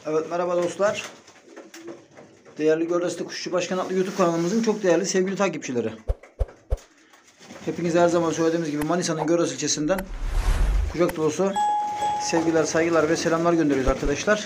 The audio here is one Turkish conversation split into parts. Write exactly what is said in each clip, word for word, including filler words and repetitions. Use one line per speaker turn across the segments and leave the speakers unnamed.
Evet, merhaba dostlar. Değerli Gördes'te Kuşçu Başkan adlı YouTube kanalımızın çok değerli sevgili takipçileri. Hepinize her zaman söylediğimiz gibi Manisa'nın Gördes ilçesinden kucak dolusu sevgiler, saygılar ve selamlar gönderiyoruz arkadaşlar.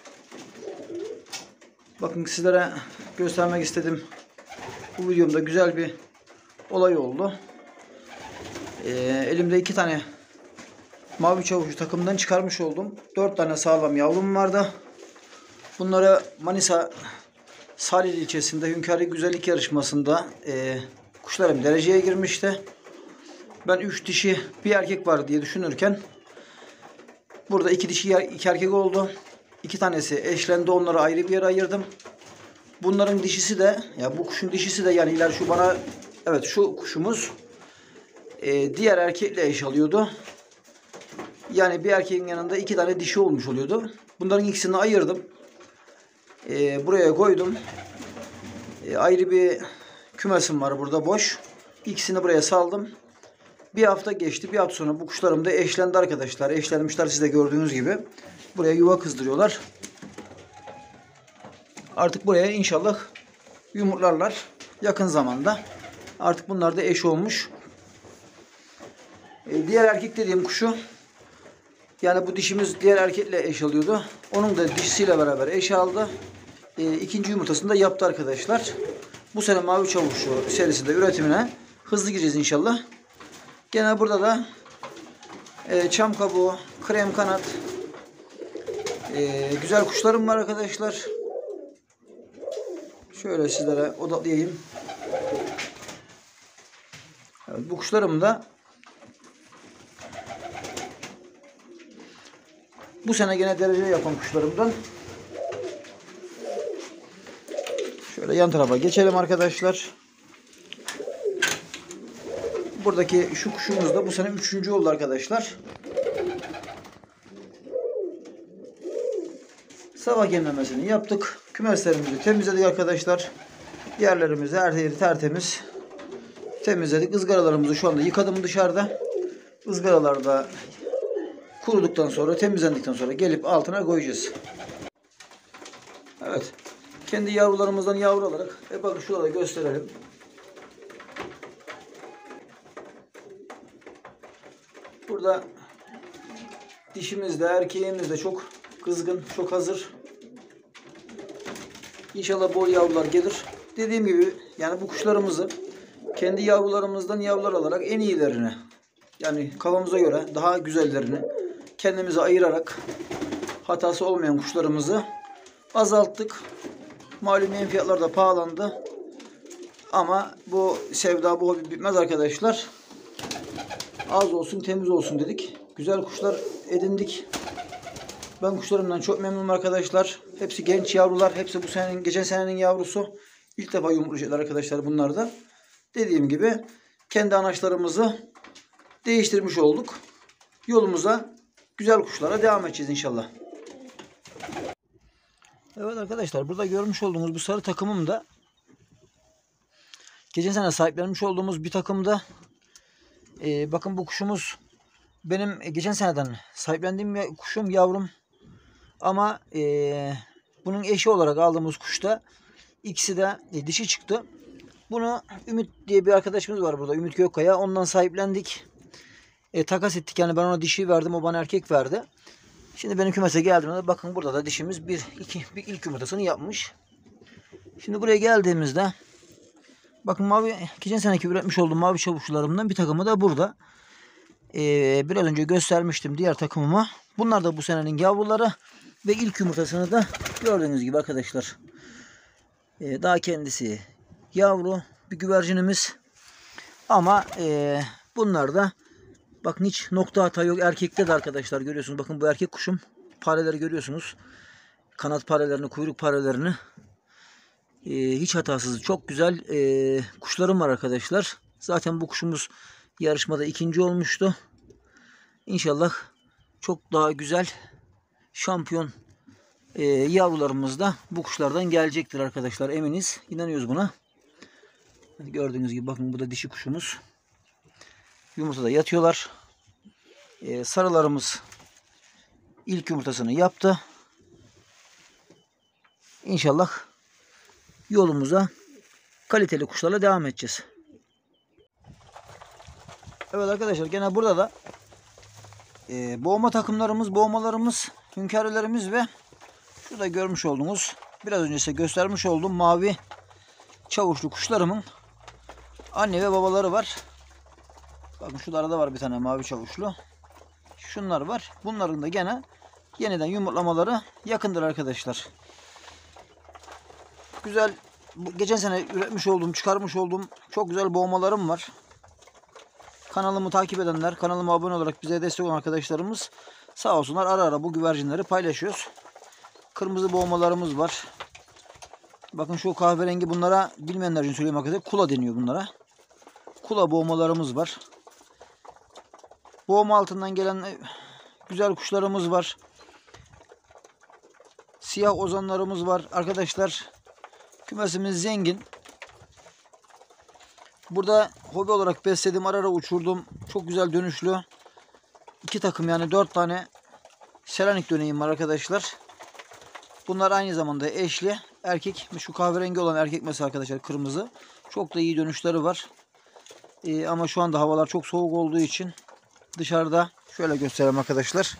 Bakın sizlere göstermek istedim. Bu videomda güzel bir olay oldu. Ee, elimde iki tane mavi çavuşu takımdan çıkarmış oldum. Dört tane sağlam yavrum vardı. Bunları Manisa Salih ilçesinde Hünkârı Güzellik Yarışması'nda e, kuşlarım dereceye girmişti. Ben üç dişi bir erkek var diye düşünürken burada iki dişi iki erkek oldu. İki tanesi eşlendi, onları ayrı bir yere ayırdım. Bunların dişisi de ya bu kuşun dişisi de yani iler şu bana evet şu kuşumuz e, diğer erkekle eş alıyordu. Yani bir erkeğin yanında iki tane dişi olmuş oluyordu. Bunların ikisini ayırdım. E, buraya koydum. E, ayrı bir kümesim var burada boş. İkisini buraya saldım. Bir hafta geçti. Bir hafta sonra bu kuşlarım da eşlendi arkadaşlar. Eşlenmişler, siz de gördüğünüz gibi. Buraya yuva kızdırıyorlar. Artık buraya inşallah yumurtlarlar. Yakın zamanda. Artık bunlar da eş olmuş. E, diğer erkek dediğim kuşu, yani bu dişimiz diğer erkekle eş alıyordu. Onun da dişisiyle beraber eş aldı. E, ikinci yumurtasını da yaptı arkadaşlar. Bu sene mavi çavuşu serisinde üretimine hızlı gireceğiz inşallah. Gene burada da e, çam kabuğu, krem kanat, e, güzel kuşlarım var arkadaşlar. Şöyle sizlere odaklayayım. Evet, bu kuşlarım da bu sene gene derece yapan kuşlarımdan. Şöyle yan tarafa geçelim arkadaşlar. Buradaki şu kuşumuz da bu sene üçüncü oldu arkadaşlar. Sabah yemlemesini yaptık. Kümeslerimizi temizledik arkadaşlar. Yerlerimizi her yeri tertemiz temizledik. Izgaralarımızı şu anda yıkadım dışarıda. Izgaralar da kuruduktan sonra, temizlendikten sonra gelip altına koyacağız. Evet. Kendi yavrularımızdan yavru alarak e bakın şurada gösterelim. Burada dişimiz de erkeğimiz de çok kızgın, çok hazır. İnşallah bol yavrular gelir. Dediğim gibi yani bu kuşlarımızı kendi yavrularımızdan yavrular alarak en iyilerini, yani kafamıza göre daha güzellerini kendimize ayırarak hatası olmayan kuşlarımızı azalttık. Malum yem fiyatlar da pahalandı. Ama bu sevda, bu hobi bitmez arkadaşlar. Az olsun, temiz olsun dedik. Güzel kuşlar edindik. Ben kuşlarımdan çok memnunum arkadaşlar. Hepsi genç yavrular. Hepsi bu senenin, geçen senenin yavrusu. İlk defa yumurtlayacaklar arkadaşlar bunlar da. Dediğim gibi kendi anaçlarımızı değiştirmiş olduk. Yolumuza güzel kuşlara devam edeceğiz inşallah. Evet arkadaşlar, burada görmüş olduğunuz bu sarı takımım da geçen sene sahiplenmiş olduğumuz bir takımda. Ee, bakın bu kuşumuz benim geçen seneden sahiplendiğim kuşum, yavrum. Ama e, bunun eşi olarak aldığımız kuşta ikisi de e, dişi çıktı. Bunu Ümit diye bir arkadaşımız var burada, Ümit Gökkaya. Ondan sahiplendik. E, takas ettik, yani ben ona dişi verdim, o bana erkek verdi. Şimdi benim kümese geldiğimde bakın burada da dişimiz bir, iki, bir ilk yumurtasını yapmış. Şimdi buraya geldiğimizde bakın mavi, geçen seneki üretmiş olduğum mavi çavuşlarımdan bir takımı da burada. Ee, biraz önce göstermiştim diğer takımıma. Bunlar da bu senenin yavruları ve ilk yumurtasını da gördüğünüz gibi arkadaşlar. Ee, daha kendisi yavru bir güvercinimiz. Ama e, bunlar da bakın hiç nokta hata yok. Erkekte de arkadaşlar görüyorsunuz. Bakın bu erkek kuşum. Pareleri görüyorsunuz. Kanat parelerini, kuyruk parelerini. Ee, hiç hatasız. Çok güzel e, kuşlarım var arkadaşlar. Zaten bu kuşumuz yarışmada ikinci olmuştu. İnşallah çok daha güzel şampiyon e, yavrularımız da bu kuşlardan gelecektir arkadaşlar. Eminiz. İnanıyoruz buna. Gördüğünüz gibi bakın bu da dişi kuşumuz. Yumurtada yatıyorlar. E, sarılarımız ilk yumurtasını yaptı. İnşallah yolumuza kaliteli kuşlarla devam edeceğiz. Evet arkadaşlar, gene burada da e, boğma takımlarımız, boğmalarımız, hünkârlarımız ve şurada görmüş olduğunuz, biraz önce size göstermiş olduğum mavi çavuşlu kuşlarımın anne ve babaları var. Bakın şurada arada var bir tane mavi çavuşlu. Şunlar var. Bunların da gene yeniden yumurtlamaları yakındır arkadaşlar. Güzel, geçen sene üretmiş olduğum, çıkarmış olduğum çok güzel boğmalarım var. Kanalımı takip edenler, kanalıma abone olarak bize destek olan arkadaşlarımız sağ olsunlar, ara ara bu güvercinleri paylaşıyoruz. Kırmızı boğmalarımız var. Bakın şu kahverengi, bunlara bilmeyenler için söyleyeyim arkadaşlar. Kula deniyor bunlara. Kula boğmalarımız var. Boğma altından gelen güzel kuşlarımız var. Siyah ozanlarımız var. Arkadaşlar kümesimiz zengin. Burada hobi olarak beslediğim, ara ara uçurduğum çok güzel dönüşlü iki takım, yani dört tane Selanik döneğim var arkadaşlar. Bunlar aynı zamanda eşli. Erkek, şu kahverengi olan erkek mesela arkadaşlar, kırmızı. Çok da iyi dönüşleri var. Ee, ama şu anda havalar çok soğuk olduğu için dışarıda, şöyle göstereyim arkadaşlar.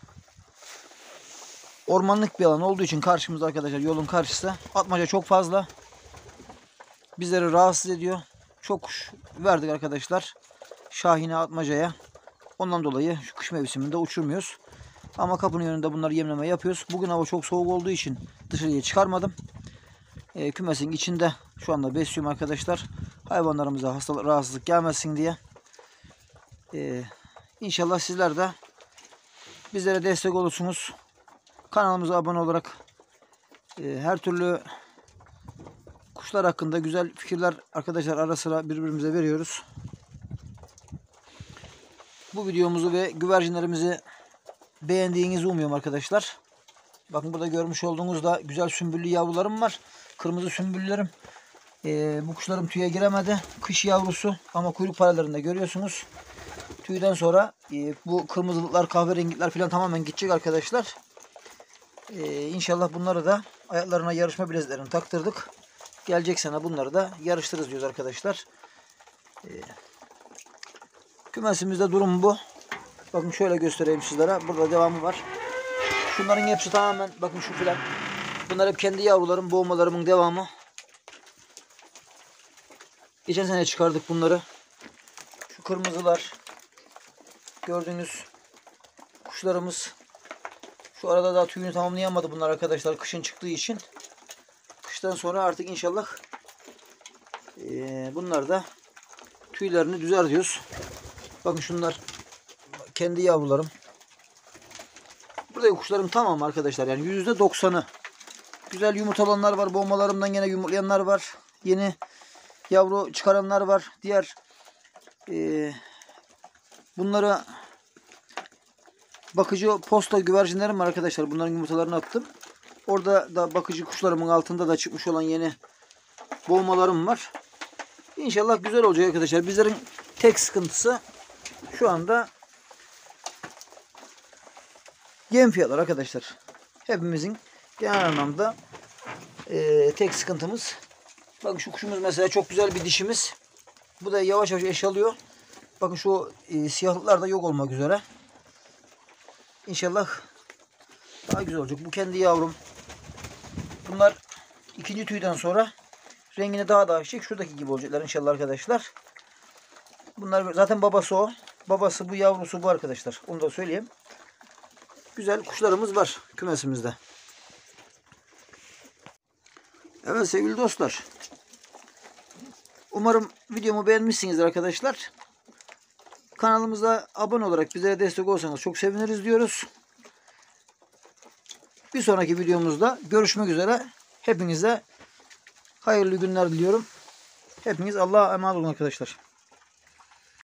Ormanlık bir alan olduğu için karşımızda arkadaşlar, yolun karşısı. Atmaca çok fazla. Bizleri rahatsız ediyor. Çok kuş verdik arkadaşlar Şahin'e, atmacaya. Ondan dolayı şu kış mevsiminde uçurmuyoruz. Ama kapının önünde bunları yemleme yapıyoruz. Bugün hava çok soğuk olduğu için dışarıya çıkarmadım. E, kümesin içinde şu anda besliyorum arkadaşlar. Hayvanlarımıza hastalık, rahatsızlık gelmesin diye. E, İnşallah sizler de bizlere destek olursunuz. Kanalımıza abone olarak e, her türlü kuşlar hakkında güzel fikirler arkadaşlar ara sıra birbirimize veriyoruz. Bu videomuzu ve güvercinlerimizi beğendiğinizi umuyorum arkadaşlar. Bakın burada görmüş olduğunuz da güzel sümbüllü yavrularım var. Kırmızı sümbüllerim. Ee, bu kuşlarım tüye giremedi. Kış yavrusu ama kuyruk paralarında görüyorsunuz. Tüyden sonra e, bu kırmızılıklar, kahverengiler falan tamamen gidecek arkadaşlar. Ee, İnşallah bunları da ayaklarına yarışma bilezlerini taktırdık. Gelecek sene bunları da yarıştırırız diyoruz arkadaşlar. Ee, kümesimizde durum bu. Bakın şöyle göstereyim sizlere. Burada devamı var. Şunların hepsi tamamen, bakın şu filan. Bunlar hep kendi yavrularım, boğmalarımın devamı. Geçen sene çıkardık bunları. Şu kırmızılar. Gördüğünüz kuşlarımız. Şu arada daha tüyünü tamamlayamadı bunlar arkadaşlar, kışın çıktığı için. Kıştan sonra artık inşallah e, bunlar da tüylerini düzer diyoruz. Bakın şunlar kendi yavrularım. Buradaki kuşlarım tamam arkadaşlar, yani yüzde doksanı. Güzel yumurtalanlar var. Boğmalarımdan yine yumurtlayanlar var. Yeni yavru çıkaranlar var. Diğer e, bunları bakıcı posta güvercinlerim var arkadaşlar. Bunların yumurtalarını attım. Orada da bakıcı kuşlarımın altında da çıkmış olan yeni boğmalarım var. İnşallah güzel olacak arkadaşlar. Bizlerin tek sıkıntısı şu anda yem fiyatları arkadaşlar. Hepimizin genel anlamda e, tek sıkıntımız. Bakın şu kuşumuz mesela çok güzel bir dişimiz. Bu da yavaş yavaş eş alıyor. Bakın şu e, siyahlıklar da yok olmak üzere. İnşallah daha güzel olacak. Bu kendi yavrum. Bunlar ikinci tüyden sonra rengini daha da açacak. Şuradaki gibi olacaklar inşallah arkadaşlar. Bunlar zaten babası o. Babası bu, yavrusu bu arkadaşlar. Onu da söyleyeyim. Güzel kuşlarımız var kümesimizde. Evet sevgili dostlar. Umarım videomu beğenmişsinizdir arkadaşlar. Kanalımıza abone olarak bize destek olsanız çok seviniriz diyoruz. Bir sonraki videomuzda görüşmek üzere. Hepinize hayırlı günler diliyorum. Hepiniz Allah'a emanet olun arkadaşlar.